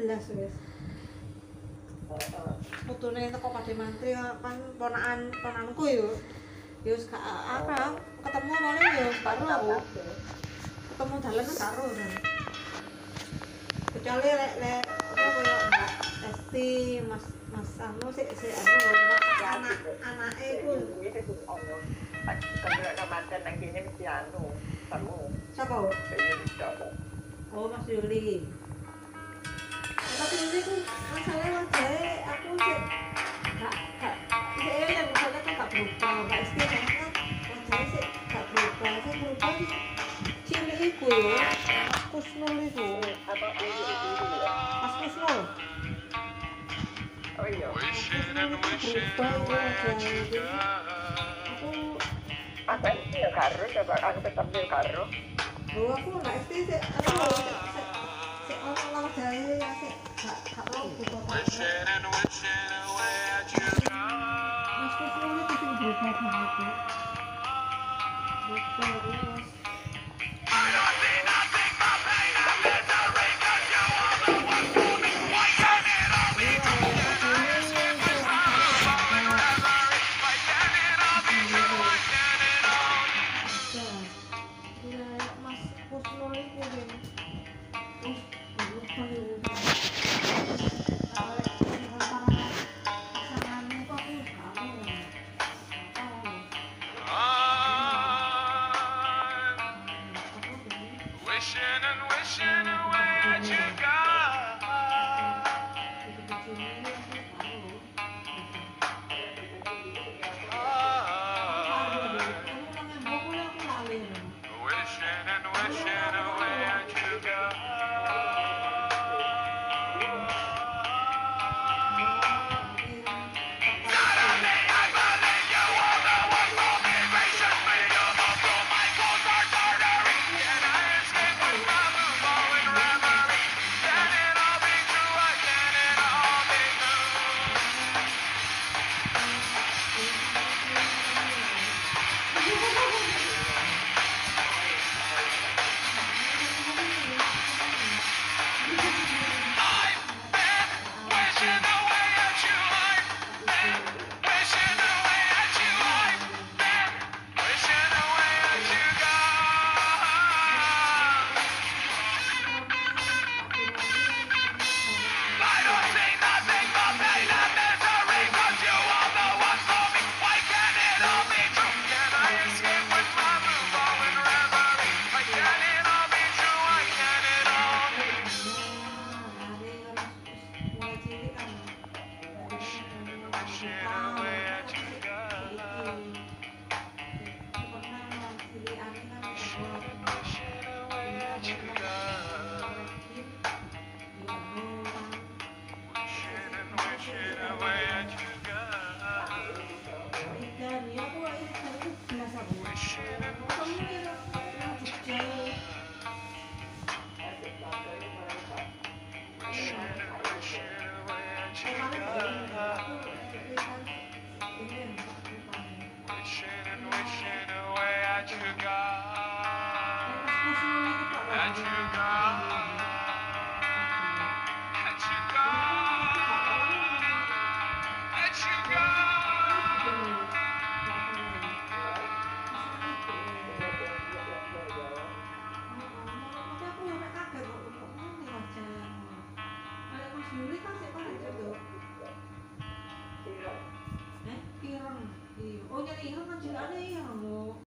belas wis. Putune teko Pade Mantri kan ponakanku yo. Yo wis gak apa, ketemu malah yo karo aku. Ketemu dalan karo. Kecuali lek apa koyo Mbak Esti, Mas anu sik anu anake iku. Kalau kematian nang kene mesti anu, kamu. Sapa? Oh, Mas Yuli. Mas Yuli ku masalah wajahe aku sik gak sik eling misalnya kan gak berubah. Mbak Esti kan wajahe sik gak berubah. Sik berubah cilik iku yo. Mas Kusnul iku. Apa itu? Mas Kusnul. Oh iya. Berubah wajahe. Aku Apa itu ya karo, coba aku tetap dia karo. aku Mbak Esti sik anu sik ono wajahe ya sik gak mau berubah. Mas Kusnul itu sing berubah banget. Berubah terus. Wishing away at you gone. Wishing away at you Oh, nyari kan cilik